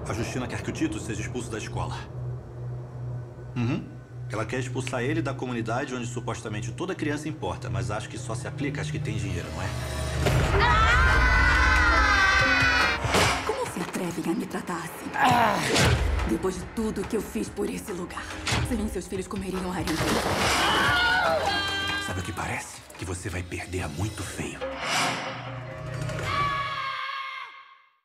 A Justina quer que o Tito seja expulso da escola. Ela quer expulsar ele da comunidade onde supostamente toda criança importa, mas acho que só se aplica às que têm dinheiro, não é? Como se atrevem a me tratar assim? Depois de tudo que eu fiz por esse lugar. Sem seus filhos comeriam areia. Sabe o que parece? Que você vai perder a muito feio.